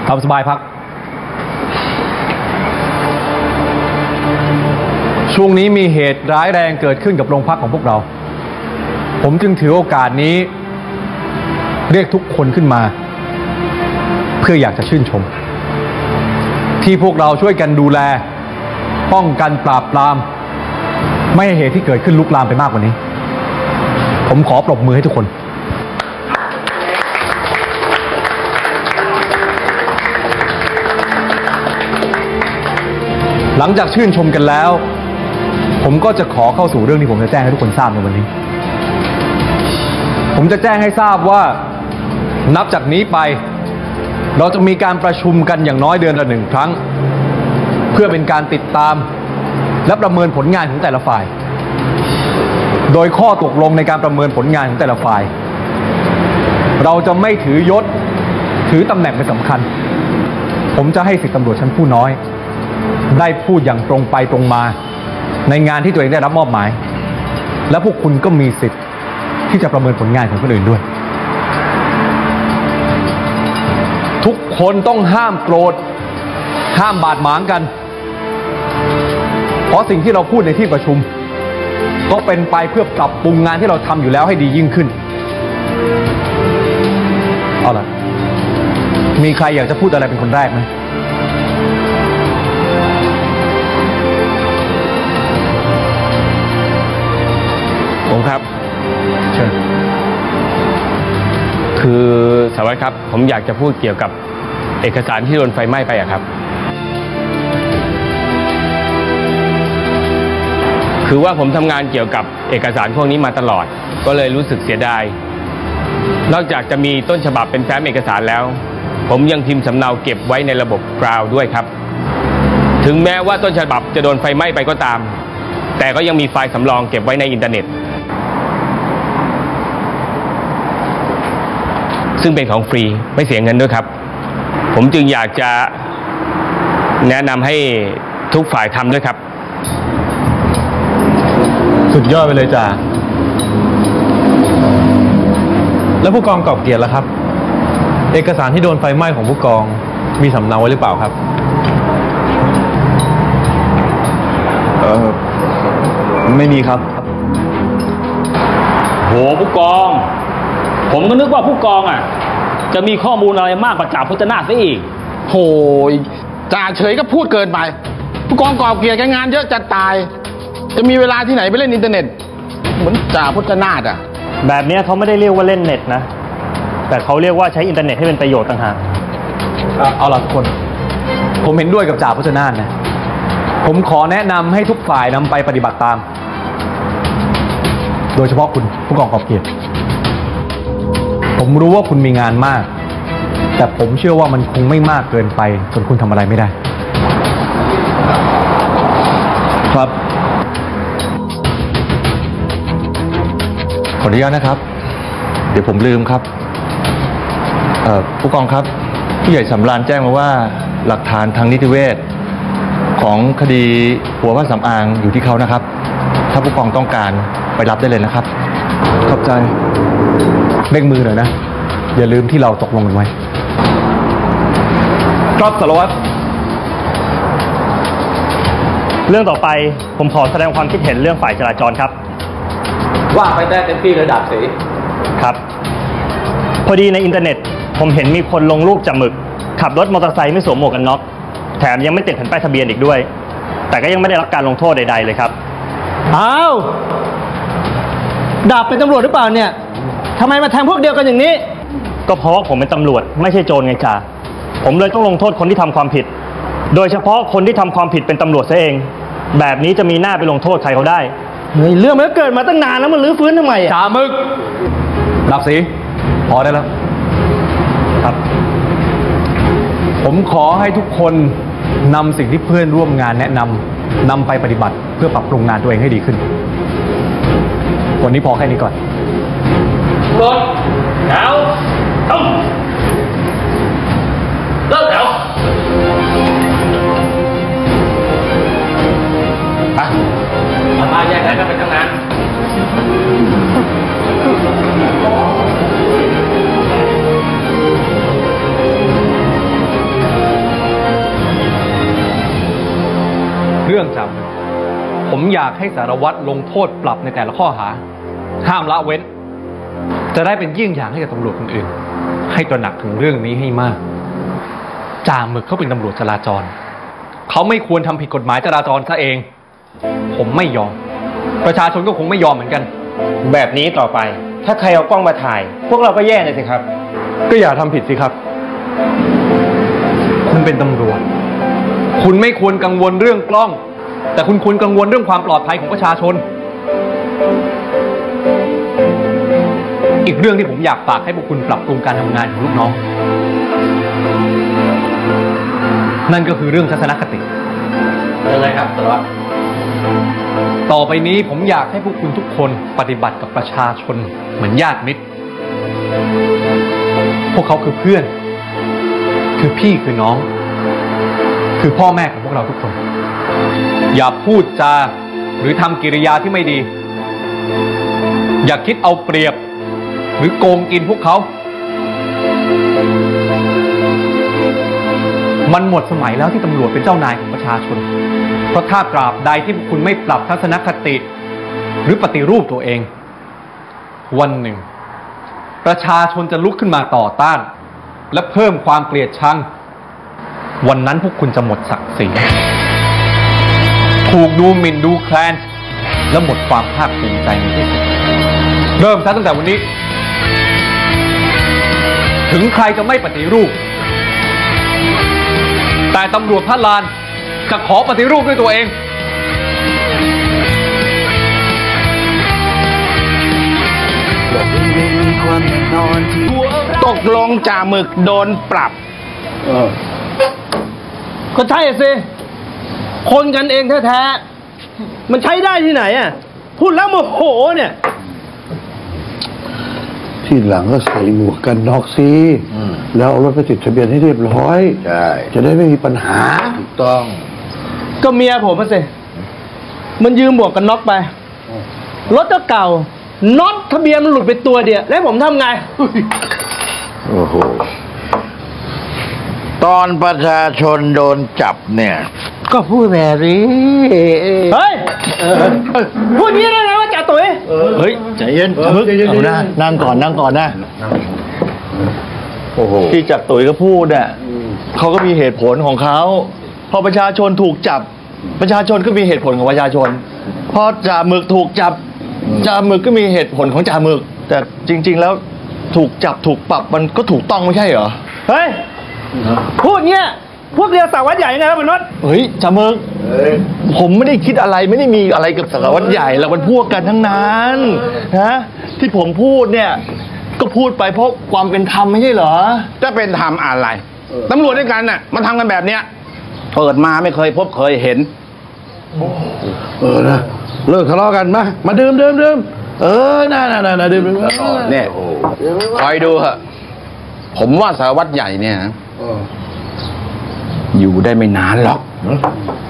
ทำสบายพักช่วงนี้มีเหตุร้ายแรงเกิดขึ้นกับโรงพักของพวกเราผมจึงถือโอกาสนี้เรียกทุกคนขึ้นมาเพื่ออยากจะชื่นชมที่พวกเราช่วยกันดูแลป้องกันปราบปรามไม่ให้เหตุที่เกิดขึ้นลุกลามไปมากกว่านี้ผมขอปรบมือให้ทุกคนหลังจากชื่นชมกันแล้วผมก็จะขอเข้าสู่เรื่องที่ผมจะแจ้งให้ทุกคนทราบในวันนี้ผมจะแจ้งให้ทราบว่านับจากนี้ไปเราจะมีการประชุมกันอย่างน้อยเดือนละ1 ครั้งเพื่อเป็นการติดตามและประเมินผลงานของแต่ละฝ่ายโดยข้อตกลงในการประเมินผลงานของแต่ละฝ่ายเราจะไม่ถือยศถือตำแหน่งเป็นสำคัญผมจะให้สิทธิตำรวจชั้นผู้น้อยได้พูดอย่างตรงไปตรงมาในงานที่ตัวเองได้รับมอบหมายและพวกคุณก็มีสิทธิ์ที่จะประเมินผลงานของคนอื่นด้วยทุกคนต้องห้ามโกรธห้ามบาดหมางกันเพราะสิ่งที่เราพูดในที่ประชุมก็เป็นไปเพื่อปรับปรุงงานที่เราทำอยู่แล้วให้ดียิ่งขึ้นเอาล่ะมีใครอยากจะพูดอะไรเป็นคนแรกไหมผมครับเชิญคือสารวัตรครับผมอยากจะพูดเกี่ยวกับเอกสารที่โดนไฟไหม้ไปอะครับคือว่าผมทำงานเกี่ยวกับเอกสารพวกนี้มาตลอดก็เลยรู้สึกเสียดายนอกจากจะมีต้นฉบับเป็นแฟ้มเอกสารแล้วผมยังพิมพ์สำเนาเก็บไว้ในระบบคลาวด์ด้วยครับถึงแม้ว่าต้นฉบับจะโดนไฟไหม้ไปก็ตามแต่ก็ยังมีไฟล์สำรองเก็บไว้ในอินเทอร์เน็ตซึ่งเป็นของฟรีไม่เสียเงินด้วยครับผมจึงอยากจะแนะนำให้ทุกฝ่ายทำด้วยครับสุดยอดไปเลยจ่าแล้วผู้กองกอบเกียรติล่ะครับเอกสารที่โดนไฟไหม้ของผู้กองมีสำเนาไว้หรือเปล่าครับไม่มีครับโหผู้กองผมก็นึกว่าผู้กองอ่ะจะมีข้อมูลอะไรมากกว่าจ่าพจนาถซะอีกโหยจ่าเฉยก็พูดเกินไปผู้กองกอบเกียรติงานเยอะจะตายจะมีเวลาที่ไหนไปเล่นอินเทอร์เน็ตเหมือนจ่าพจนาถอ่ะแบบนี้เขาไม่ได้เรียกว่าเล่นเน็ตนะแต่เขาเรียกว่าใช้อินเทอร์เน็ตให้เป็นประโยชน์ต่างหากเอาล่ะทุกคนผมเห็นด้วยกับจ่าพจนาถนะผมขอแนะนำให้ทุกฝ่ายนำไปปฏิบัติตามโดยเฉพาะคุณผู้กองกอบเกียรติผมรู้ว่าคุณมีงานมากแต่ผมเชื่อว่ามันคงไม่มากเกินไปจนคุณทำอะไรไม่ได้ครับขออนุญาตนะครับเดี๋ยวผมลืมครับผู้กองครับผู้ใหญ่สำราญแจ้งมาว่าหลักฐานทางนิติเวชของคดีหัวผ้าสำอางอยู่ที่เขานะครับถ้าผู้กองต้องการไปรับได้เลยนะครับขอบใจเร่งมือหน่อยนะอย่าลืมที่เราตกลงกันไว้ครับสารวัตรเรื่องต่อไปผมขอแสดงความคิดเห็นเรื่องฝ่ายจราจรครับว่าไปได้เต็มที่ระดับสีครับพอดีในอินเทอร์เน็ตผมเห็นมีคนลงรูปจับหมึกขับรถมอเตอร์ไซค์ไม่สวมหมวกกันน็อกแถมยังไม่ติดแผ่นป้ายทะเบียนอีกด้วยแต่ก็ยังไม่ได้รับการลงโทษใดๆเลยครับอ้าวดาบเป็นตำรวจหรือเปล่าเนี่ยทำไมมาแทงพวกเดียวกันอย่างนี้ก็เพราะว่าผมเป็นตำรวจไม่ใช่โจรไงจ่าผมเลยต้องลงโทษคนที่ทำความผิดโดยเฉพาะคนที่ทำความผิดเป็นตำรวจซะเองแบบนี้จะมีหน้าไปลงโทษใครเขาได้เฮ้ยเรื่องมันเกิดมาตั้งนานแล้วมันรื้อฟื้นทำไมอ่ะจ่ามึกหลับสีพอได้แล้วครับผมขอให้ทุกคนนำสิ่งที่เพื่อนร่วมงานแนะนำไปปฏิบัติเพื่อปรับปรุงงานตัวเองให้ดีขึ้นวันนี้พอแค่นี้ก่อนรถแถวต้องเลิกแถวมาแยกกันไปทำงานคผมอยากให้สารวัตรลงโทษปรับในแต่ละข้อหา ห้ามละเว้น จะได้เป็นเยี่ยงอย่างให้กับตำรวจคนอื่น ให้ตระหนักถึงเรื่องนี้ให้มาก จ่าหมึกเขาเป็นตำรวจจราจร เขาไม่ควรทำผิดกฎหมายจราจรซะเอง ผมไม่ยอม ประชาชนก็คงไม่ยอมเหมือนกันแบบนี้ต่อไป ถ้าใครเอากล้องมาถ่าย พวกเราก็แย่เลยสิครับก็อย่าทำผิดสิครับ คุณเป็นตำรวจ คุณไม่ควรกังวลเรื่องกล้อง แต่คุณควรกังวลเรื่องความปลอดภัยของประชาชน อีกเรื่องที่ผมอยากฝากให้พวกคุณปรับปรุงการทำงานของลูกน้อง นั่นก็คือเรื่องทัศนคติยังไงครับสารวัตรต่อไปนี้ผมอยากให้พวกคุณทุกคนปฏิบัติกับประชาชนเหมือนญาติมิตร พวกเขาคือเพื่อน คือพี่คือน้อง คือพ่อแม่ของพวกเราทุกคน อย่าพูดจาหรือทำกิริยาที่ไม่ดี อย่าคิดเอาเปรียบหรือโกงกินพวกเขา มันหมดสมัยแล้วที่ตำรวจเป็นเจ้านายของประชาชน เพราะถ้าตราบใดที่พวกคุณไม่ปรับทัศนคติ หรือปฏิรูปตัวเอง วันหนึ่ง ประชาชนจะลุกขึ้นมาต่อต้าน และเพิ่มความเกลียดชัง วันนั้นพวกคุณจะหมดศักดิ์ศรีถูกดูหมิ่นดูแคลนและหมดความภาคภูมิใจในที่สุดเริ่มซะตั้งแต่วันนี้ ถึงใครจะไม่ปฏิรูป แต่ตำรวจพระลานจะขอปฏิรูปด้วยตัวเองตกลงจ่าหมึกโดนปรับก็ใช่สิ คนกันเองแท้ๆ มันใช้ได้ที่ไหนอ่ะ พูดแล้วโมโหเนี่ยทีหลังก็ใส่หมวกกันน็อกสิแล้วเอารถไปติดทะเบียนให้เรียบร้อยใช่จะได้ไม่มีปัญหาถูกต้องก็เมียผมมาสิ มันยืมหมวกกันน็อกไป รถก็เก่า น็อตทะเบียนมันหลุดไปตัวเดียว แล้วผมทำไงโอ้โห ตอนประชาชนโดนจับเนี่ย ก็พูดแบบนี้เฮ้ย พูดงี้ได้ไงว่าจ่าตุ๋ยเฮ้ยใจเย็นมึกเอานะนั่งก่อนนั่งก่อนนะโอ้โหที่จักรตุ๋ยก็พูดอ่ะเขาก็มีเหตุผลของเขาพอประชาชนถูกจับ ประชาชนก็มีเหตุผลของประชาชนพอจ่าหมึกถูกจับจ่าหมึกก็มีเหตุผลของจ่าหมึก แต่จริง ๆ แล้วถูกจับถูกปรับมันก็ถูกต้องไม่ใช่เหรอเฮ้ย พูดเงี้ย พวกเดียวสารวัตรใหญ่ยังไงวะมนุษย์เฮ้ยจ่าหมึกผมไม่ได้คิดอะไรไม่ได้มีอะไรกับสารวัตรใหญ่เราเป็นพวกกันทั้งนั้นนะที่ผมพูดเนี่ยก็พูดไปเพราะความเป็นธรรมไม่ใช่เหรอจะเป็นทำอะไร ตำรวจด้วยกันน่ะมันทำกันแบบเนี้ยเปิดมาไม่เคยพบเคยเห็นนะเลิกทะเลาะกันมาดื่มน่าดื่มเนี่ยคอยดูเหอะผมว่าสารวัตรใหญ่เนี่ยนะอยู่ได้ไม่นานหรอก